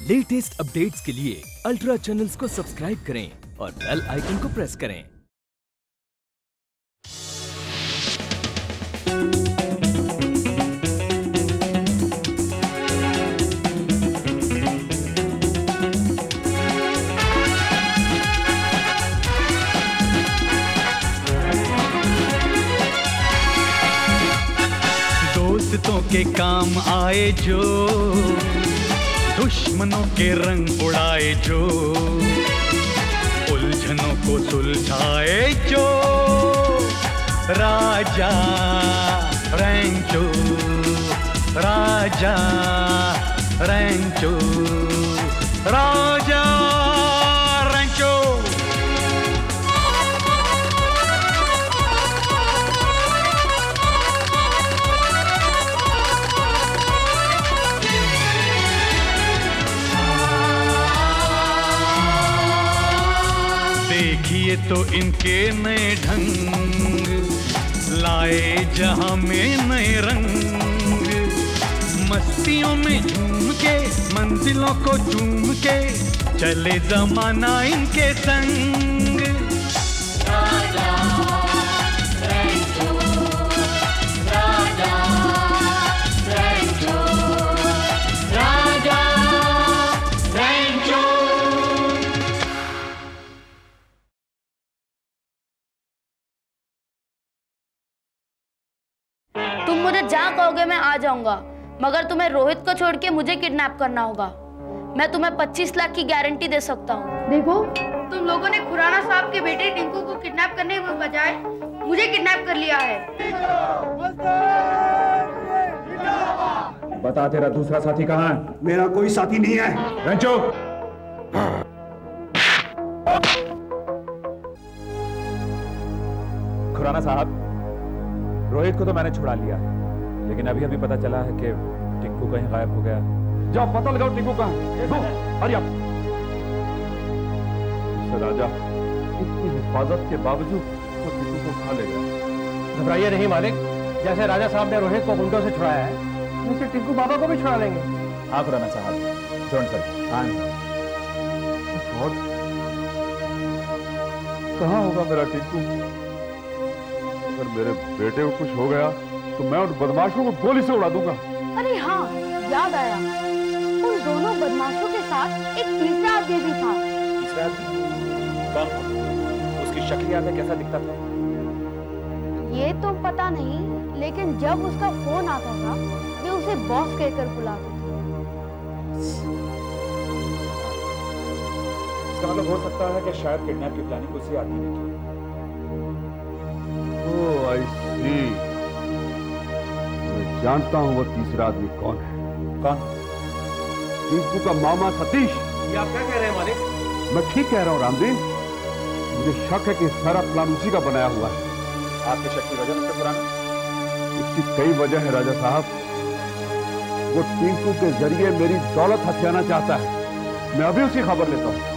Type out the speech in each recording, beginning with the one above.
Latest updates के लिए ultra channels को सब्सक्राइब करें और बेल आइकन को प्रेस करें। दोस्तों के काम आए जो, दुश्मनों के रंग उड़ाए जो, उलझनों को सुलझाए जो, राजा रैंचो, राजा रैंचो, राजा रैंचो। देखिए तो इनके नए ढंग, लाए जहां में नए रंग, मस्तियों में झूम के, मंजिलों को चूम के, चले जमाना इनके संग। राजा रैंचो, राजा रैंचो, राजा रैंचो। तुम मुझे जहाँ कहोगे मैं आ जाऊंगा, मगर तुम्हें रोहित को छोड़ के मुझे किडनैप करना होगा। मैं तुम्हें 25 लाख की गारंटी दे सकता हूँ। देखो, तुम लोगों ने खुराना साहब के बेटे टिंकू को किडनैप करने के बजाय मुझे किडनैप कर लिया है। बता, तेरा दूसरा साथी कहाँ है? मेरा कोई साथी नहीं है। रैंचो, खुराना साहब, रोहित को तो मैंने छुड़ा लिया, लेकिन अभी अभी पता चला है कि टिंकू कहीं गायब हो गया। जाओ पता लगाओ टिंकू कहाँ है। हरी आप। राजा इतनी हिफाजत के बावजूद वो टिंकू को खा ले गया। घबराइए नहीं मालिक, जैसे राजा साहब ने रोहित को गुंडों से छुड़ाया है, वैसे टिंकू बाबा को भी छुड़ा लेंगे। हाँ खुराना साहब, डोंट वरी। हाँ, कहाँ होगा मेरा टिंकू? अगर मेरे बेटे को कुछ हो गया तो मैं उन बदमाशों को गोली से उड़ा दूंगा। अरे हाँ, याद आया, उन दोनों बदमाशों के साथ एक तीसरा आदमी भी था। तीसरा आदमी कौन था? उसकी शक्ल याद है, कैसा दिखता था? ये तो पता नहीं, लेकिन जब उसका फोन आता था वे उसे बॉस कहकर बुलाते थे। इसका मतलब हो सकता है कि शायद किडनैप की प्लानिंग उसी आदमी ने की। ओह, आई सी। मैं जानता हूं वो तीसरा आदमी कौन है। कौन? टिंकू का मामा सतीश। ये आप क्या कह रहे हैं मालिक? मैं ठीक कह रहा हूं रामदीन, मुझे शक है कि सारा प्लान उसी का बनाया हुआ है। आपके शक की वजह से पुराना? इसकी कई वजह है राजा साहब। वो टिंकू के जरिए मेरी दौलत हथियाना चाहता है। मैं अभी उसकी खबर लेता हूं।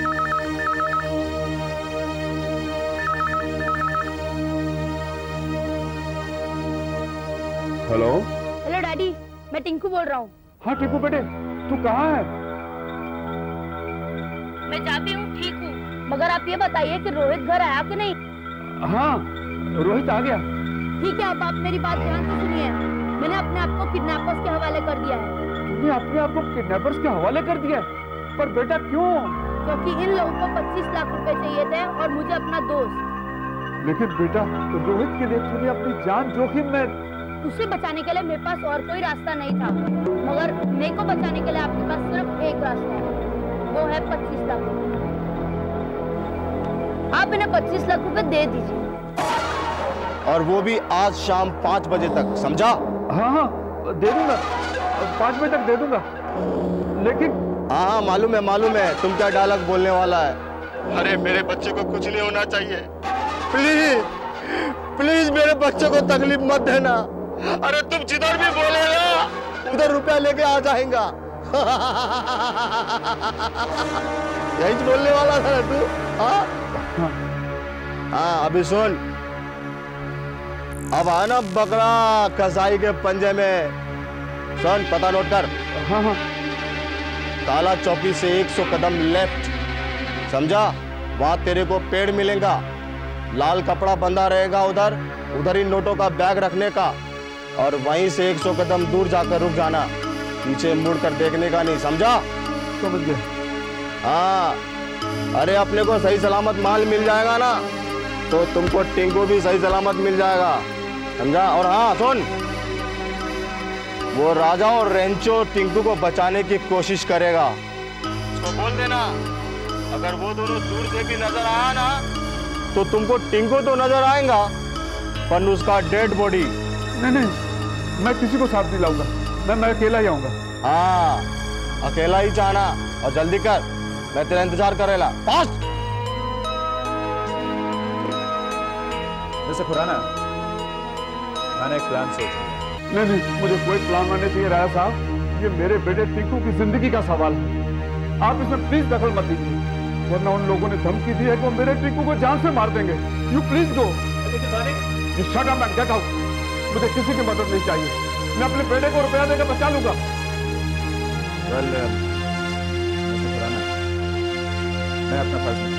हेलो हेलो डैडी, मैं टिंकू बोल रहा हूँ। हाँ टिंकू बेटे, तू कहाँ है? मैं जाती हूँ, ठीक हूँ, मगर आप ये बताइए कि रोहित घर आया कि नहीं? हाँ, रोहित आ गया। ठीक है, अब आप मेरी बात ध्यान से सुनिए। मैंने अपने आप को किडनैपर्स के हवाले कर दिया है। तुमने अपने आप को किडनैपर्स के हवाले कर दिया? पर बेटा क्यों? क्योंकि इन लोगों को 25 लाख रुपए चाहिए थे और मुझे अपना दोस्त। लेकिन बेटा, रोहित के लिए तूने अपनी जान जोखिम में। उसे बचाने के लिए मेरे पास और कोई रास्ता नहीं था, मगर मेरे को बचाने के लिए आपके पास सिर्फ एक रास्ता है, वो है 25 लाख रुपए। आप इन्हें 25 लाख रुपए दे दीजिए। और वो भी आज शाम 5 बजे तक, समझा? हाँ हाँ, दे दूंगा, 5 बजे तक दे दूंगा। लेकिन हाँ, मालूम है तुम क्या डायलॉग बोलने वाला है। अरे मेरे बच्चे को कुछ नहीं होना चाहिए, प्लीज प्लीज मेरे बच्चे को तकलीफ मत देना। अरे तुम जिधर भी बोलेगा उधर रुपया लेके आ जाएगा। यही बोलने वाला था तू? हाँ, अभी सुन, अब आना बकरा कसाई के पंजे में। सुन, पता नोट कर। हाँ हाँ। काला चौकी से 100 कदम लेफ्ट, समझा? वहां तेरे को पेड़ मिलेगा, लाल कपड़ा बंधा रहेगा, उधर ही नोटों का बैग रखने का, और वहीं से 100 कदम दूर जाकर रुक जाना, पीछे मुड़कर देखने का नहीं, समझा? समझ गया। हाँ, अरे अपने को सही सलामत माल मिल जाएगा ना, तो तुमको टिंकू भी सही सलामत मिल जाएगा, समझा? और हाँ सुन, वो राजा और रेंचो टिंकू को बचाने की कोशिश करेगा, उसको बोल देना अगर वो दोनों दूर से भी नजर आया ना, तो तुमको टिंकू तो नजर आएगा पर उसका डेड बॉडी। नहीं, मैं किसी को साथ नहीं लाऊंगा, मैं अकेला ही आऊंगा। हाँ, अकेला ही जाना, और जल्दी कर, मैं तेरा इंतजार करेला। फास्ट। वैसे खुराना, मैंने एक प्लान सोच लिया। नहीं, मुझे कोई प्लान नहीं चाहिए राजा साहब, ये मेरे बेटे टिंकू की जिंदगी का सवाल है, आप इसमें प्लीज दखल मत दीजिए, वरना उन लोगों ने धमकी दी है कि वो मेरे टिंकू को जान से मार देंगे। You please go. Shut up and get out. मुझे किसी की मदद नहीं चाहिए, मैं अपने बेटे को रुपया देकर बचा लूंगा। मैं अपना फर्ज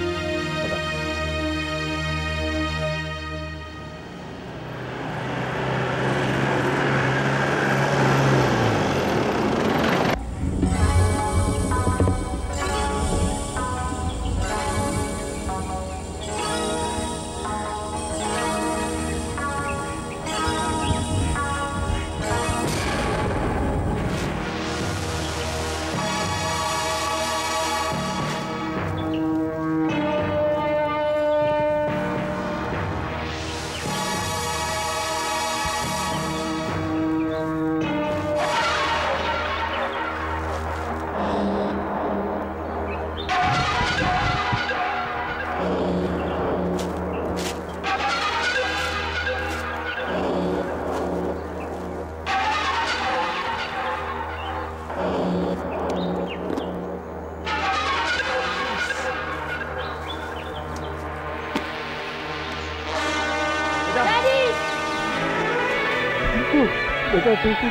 बेटा टिंकू,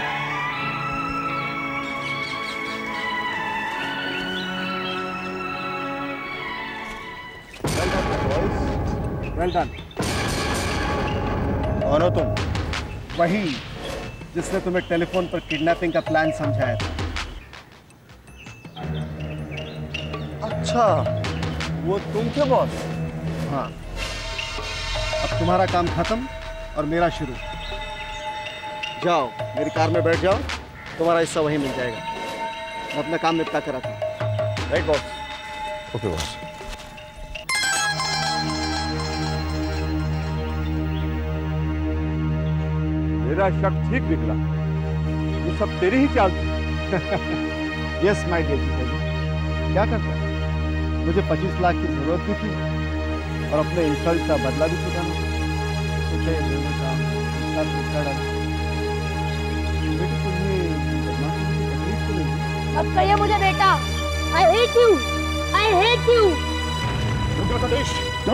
वेल डन। कौन हो तुम? वही जिसने तुम्हें टेलीफोन पर किडनैपिंग का प्लान समझाया था। अच्छा, वो तुम थे बॉस? हाँ, अब तुम्हारा काम खत्म और मेरा शुरू। जाओ, मेरी कार में बैठ जाओ, तुम्हारा हिस्सा वहीं मिल जाएगा। मैं अपना काम निपटा कर आता हूँ। Right boss. Okay boss. मेरा शक ठीक निकला, ये सब तेरी ही चाल थी। यस माय डियर, क्या करता? मुझे 25 लाख की जरूरत भी थी और अपने इंसल्ट का बदला भी चुकाना। सोचा ये दोनों काम एक साथ निपटा डाला। अब कहिए मुझे बेटा, I hate you, I hate you। Satish,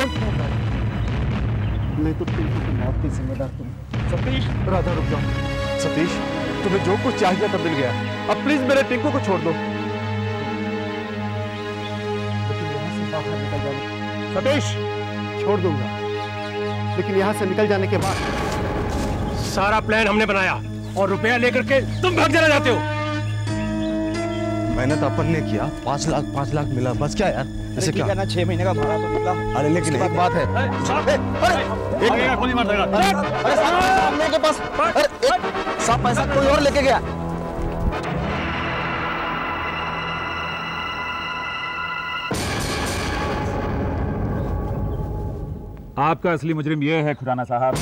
मैं तो टिंकू की मौत की जिम्मेदार तुम। सतीश, राधा रुक जाओ। सतीश, तुम्हें जो कुछ चाहिए था मिल गया, अब प्लीज मेरे टिंकू को छोड़ दो। लेकिन यहाँ से बाहर निकल जाने। सतीश, छोड़ दूंगा, लेकिन यहाँ से निकल जाने के बाद सारा प्लान हमने बनाया और रुपया लेकर के तुम भाग जाना चाहते हो। मेहनत अपन ने किया, 5 लाख मिला, बस क्या यार? ऐसे क्या? 6 महीने का भाड़ा तो निकला। अरे लेकिन एक बात है, गोली मार देगा। अरे सामने के पास, अरे सब पैसा कोई और लेके गया। आपका असली मुजरिम ये है खुराना साहब,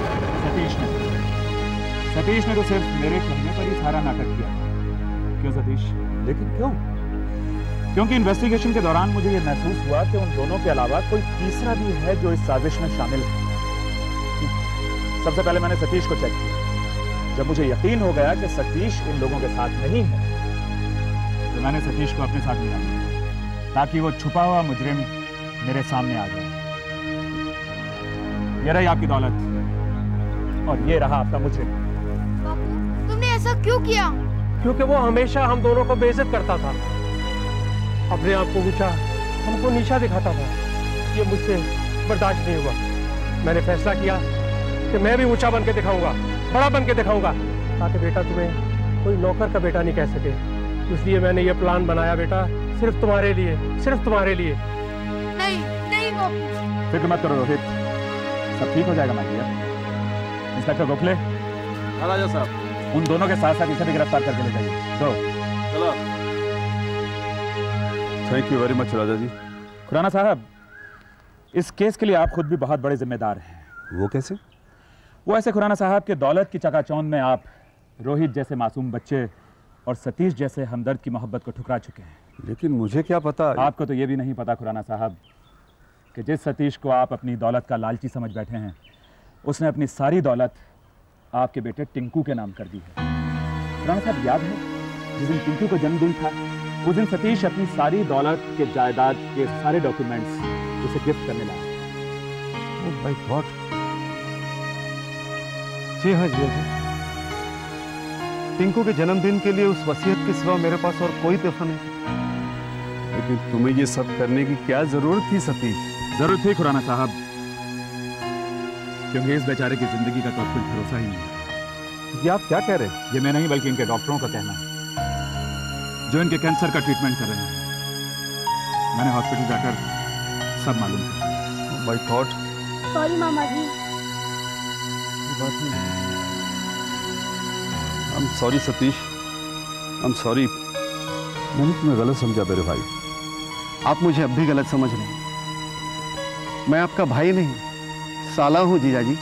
सतीश ने तो सिर्फ मेरे कहने पर ही सारा नाटक किया। क्यों सतीश? लेकिन क्यों? क्योंकि इन्वेस्टिगेशन के दौरान मुझे ये महसूस हुआ कि उन दोनों के अलावा कोई तीसरा भी है जो इस साजिश में शामिल है। सबसे पहले मैंने सतीश को चेक किया। जब मुझे यकीन हो गया कि सतीश इन लोगों के साथ नहीं है, तो मैंने सतीश को अपने साथ मिला ताकि वो छुपा हुआ मुजरिम मेरे सामने आ जाए। ये रही आपकी दौलत और ये रहा आपका मुजरिम। बापू, तुमने ऐसा क्यों किया? क्योंकि वो हमेशा हम दोनों को बेइज्जत करता था। अपने आप को ऊंचा, हमको नीचा दिखाता था। ये मुझसे बर्दाश्त नहीं हुआ। मैंने फैसला किया कि मैं भी ऊंचा बन के दिखाऊंगा, बड़ा बन के दिखाऊंगा, ताकि बेटा तुम्हें कोई नौकर का बेटा नहीं कह सके। इसलिए मैंने ये प्लान बनाया बेटा, सिर्फ तुम्हारे लिए, सिर्फ तुम्हारे लिए। नहीं नहीं बापू। फिक्र मत करो रोहित, सब ठीक हो जाएगा my dear. Inspector Gokhale, Raja साहब, उन दोनों के साथ साथ इसे भी गिरफ्तार करके ले जाइए। दो। चलो। Thank you very much Raja ji. Khurana साहब, इस केस के लिए आप खुद भी बहुत बड़े जिम्मेदार हैं। वो कैसे? वो ऐसे खुराना साहब के दौलत की चकाचौंध में आप रोहित जैसे मासूम बच्चे और सतीश जैसे हमदर्द की मोहब्बत को ठुकरा चुके हैं। लेकिन मुझे क्या पता। आपको तो ये भी नहीं पता खुराना साहब कि जिस सतीश को आप अपनी दौलत का लालची समझ बैठे हैं, उसने अपनी सारी दौलत आपके बेटे टिंकू के नाम कर दी है। खुराना साहब, याद है जिस दिन टिंकू का जन्मदिन था, उस दिन सतीश अपनी सारी दौलत के जायदाद के सारे डॉक्यूमेंट्स उसे गिफ्ट करने लगा। Oh my God. जी हाँ जी हाँ। टिंकू के जन्मदिन के लिए उस वसीयत के सिवा मेरे पास और कोई तोहफा नहीं। लेकिन तुम्हें ये सब करने की क्या जरूरत थी सतीश? जरूरत थी खुराना साहब, क्योंकि इस बेचारे की जिंदगी का तो अब कुछ भरोसा ही नहीं। ये आप क्या कह रहे हैं? ये मैं नहीं बल्कि इनके डॉक्टरों का कहना है, जो इनके कैंसर का ट्रीटमेंट कर रहे हैं। मैंने हॉस्पिटल जाकर सब मालूम किया। My God. सॉरी मामा जी। बात नहीं। I am sorry Satish, I am sorry. मैंने तुम्हें गलत समझा मेरे भाई। आप मुझे अब भी गलत समझ रहे हैं। मैं आपका भाई नहीं, साला हूं जीजाजी।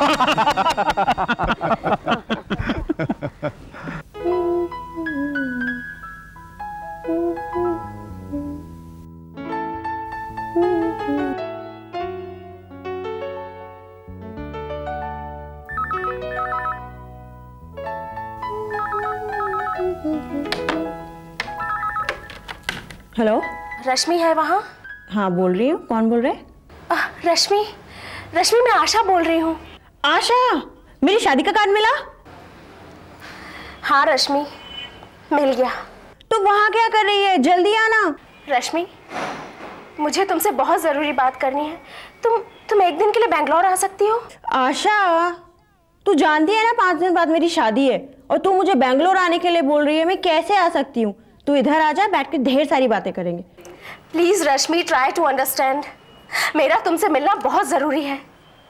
हेलो, रश्मि है वहाँ? हाँ बोल रही हूँ। कौन बोल रहे? रश्मि, रश्मि मैं आशा बोल रही हूँ। आशा, मेरी शादी का कार्ड मिला? हाँ रश्मि, मिल गया। तो वहाँ क्या कर रही है? जल्दी आना। रश्मि, मुझे तुमसे बहुत ज़रूरी बात करनी है। तुम एक दिन के लिए बैंगलोर आ सकती हो? आशा, तू जानती है ना 5 दिन बाद मेरी शादी है, और तू मुझे बैंगलोर आने के लिए बोल रही है। मैं कैसे आ सकती हूँ? तू इधर आ जा, बैठ के ढेर सारी बातें करेंगे। Please Rashmi, try to understand. मेरा तुमसे मिलना बहुत जरूरी है।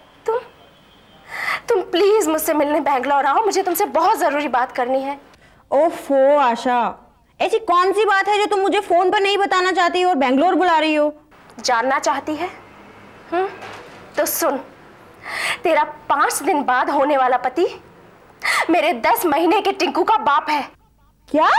तुम प्लीज मुझसे मिलने बैंगलोर आओ। मुझे तुमसे बहुत जरूरी बात करनी है। ओफो आशा, ऐसी कौन सी बात है जो तुम मुझे फोन पर नहीं बताना चाहती हो और बैंगलोर बुला रही हो? जानना चाहती है? तो सुन, तेरा 5 दिन बाद होने वाला पति मेरे 10 महीने के टिंकू का बाप है। क्या?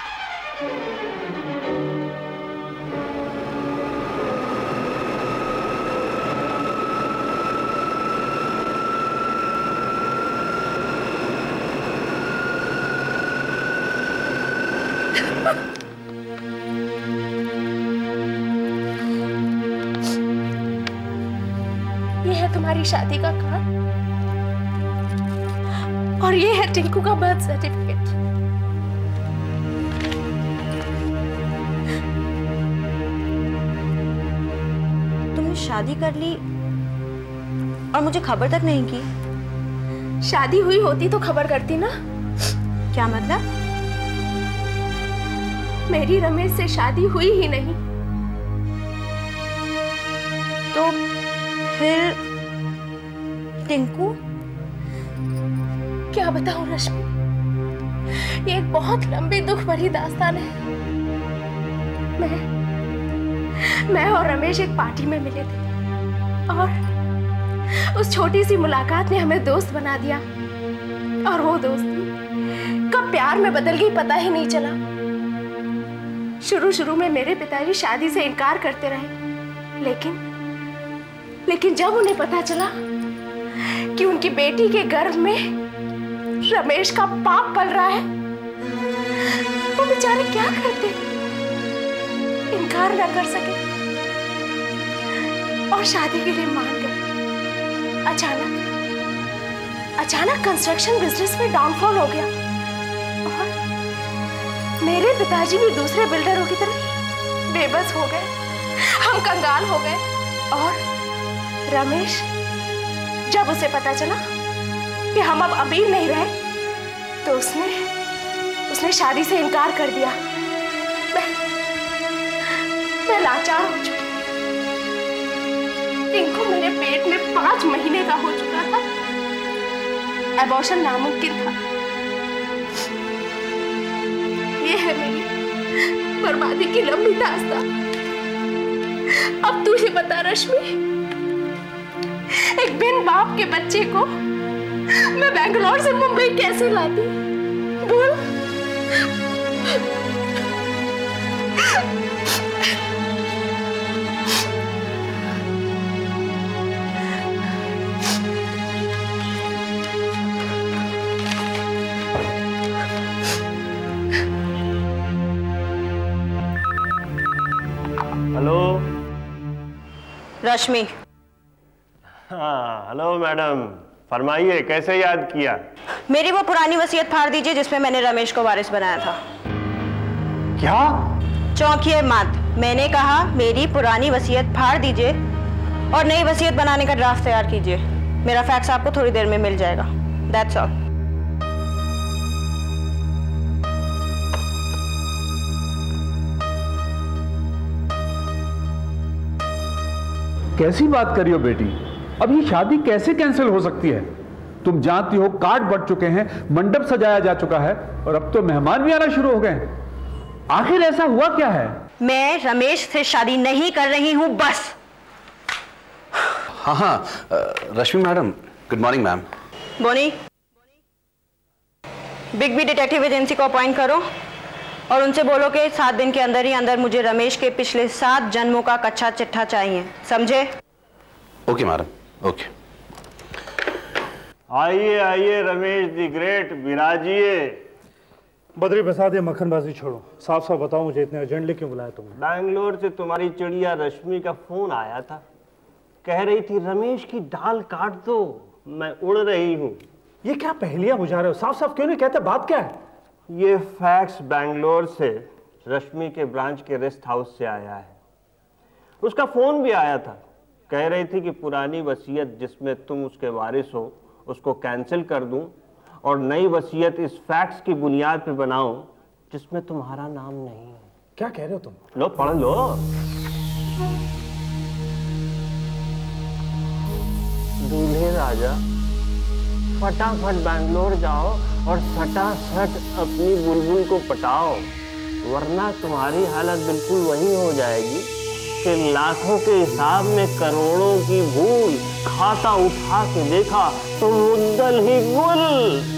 ये है तुम्हारी शादी का कार्ड और ये है टिंकू का बर्थ सर्टिफिकेट। तुमने शादी कर ली और मुझे खबर तक नहीं की? शादी हुई होती तो खबर करती ना। क्या मतलब? मेरी रमेश से शादी हुई ही नहीं। तो फिर टिंकू? क्या बताऊं रश्मि, ये एक बहुत लंबी दुख भरी दास्तान है। मैं और रमेश एक पार्टी में मिले थे और उस छोटी सी मुलाकात ने हमें दोस्त बना दिया, और वो दोस्ती कब प्यार में बदल गई पता ही नहीं चला। शुरू में मेरे पिताजी शादी से इनकार करते रहे, लेकिन जब उन्हें पता चला कि उनकी बेटी के गर्भ में रमेश का पाप पल रहा है, वो बेचारे क्या करते? इनकार ना कर सके और शादी के लिए मान गए। अचानक कंस्ट्रक्शन बिजनेस में डाउनफॉल हो गया और मेरे पिताजी भी दूसरे बिल्डरों की तरह बेबस हो गए, हम कंगाल हो गए। और रमेश, जब उसे पता चला कि हम अब अमीर नहीं रहे, तो उसने शादी से इनकार कर दिया। मैं लाचार हो चुकी। टिंकू मेरे पेट में 5 महीने का हो चुका था। एबॉर्शन नामुमकिन था। ये है मेरी बर्बादी की लंबी दास्तां। अब तू ही बता रश्मि, एक बिन बाप के बच्चे को मैं बेंगलोर से मुंबई कैसे लाती? बोल। हेलो रश्मि। हाँ हेलो मैडम, फरमाइए कैसे याद किया? मेरी वो पुरानी वसीयत फाड़ दीजिए जिसमें मैंने रमेश को वारिस बनाया था। क्या? चौंकिए मत, मैंने कहा मेरी पुरानी वसीयत फाड़ दीजिए और नई वसीयत बनाने का ड्राफ्ट तैयार कीजिए। मेरा फैक्स आपको थोड़ी देर में मिल जाएगा। That's all. कैसी बात कर रही हो बेटी? अब ये शादी कैसे कैंसिल हो सकती है? तुम जानती हो कार्ड बढ़ चुके हैं, मंडप सजाया जा चुका है और अब तो मेहमान भी आना शुरू हो गए हैं। आखिर ऐसा हुआ क्या है? मैं रमेश से शादी नहीं कर रही हूं, बस। हाँ, Rashmi madam, good morning ma'am. Boney, big B detective agency को अपॉइंट करो और उनसे बोलो कि 7 दिन के अंदर ही अंदर मुझे रमेश के पिछले 7 जन्मों का कच्चा चिट्ठा चाहिए, समझे? Okay madam, okay. आइए आइए रमेश दी ग्रेट, विराजिए। बदरी बसा दे, मक्खनबाजी छोड़ो। साफ साफ बताओ, मुझे इतने अर्जेंटली क्यों बुलाया तुमने? बैंगलोर से तुम्हारी चिड़िया रश्मि का फोन आया था। कह रही थी रमेश की डाल काट दो, मैं उड़ रही हूँ। ये क्या पहेलियां बुझा रहे हो? साफ साफ क्यों नहीं कहते? बात क्या है? ये फैक्स बैंगलोर से रश्मि के ब्रांच के रेस्ट हाउस से आया है। उसका फोन भी आया था। कह रही थी कि पुरानी वसीयत जिसमें तुम उसके वारिस हो उसको कैंसिल कर दूं और नई वसीयत इस फैक्स की बुनियाद पे बनाऊं जिसमें तुम्हारा नाम नहीं है। क्या कह रहे हो तुम? लो पढ़ लो। दूल्हे राजा, फटाफट बैंगलोर जाओ और फटाफट अपनी बुलबुल को पटाओ, वरना तुम्हारी हालत बिल्कुल वही हो जाएगी कि लाखों के हिसाब में करोड़ों की भूल। खाता उठा के देखा तो मुद्दल ही गुल।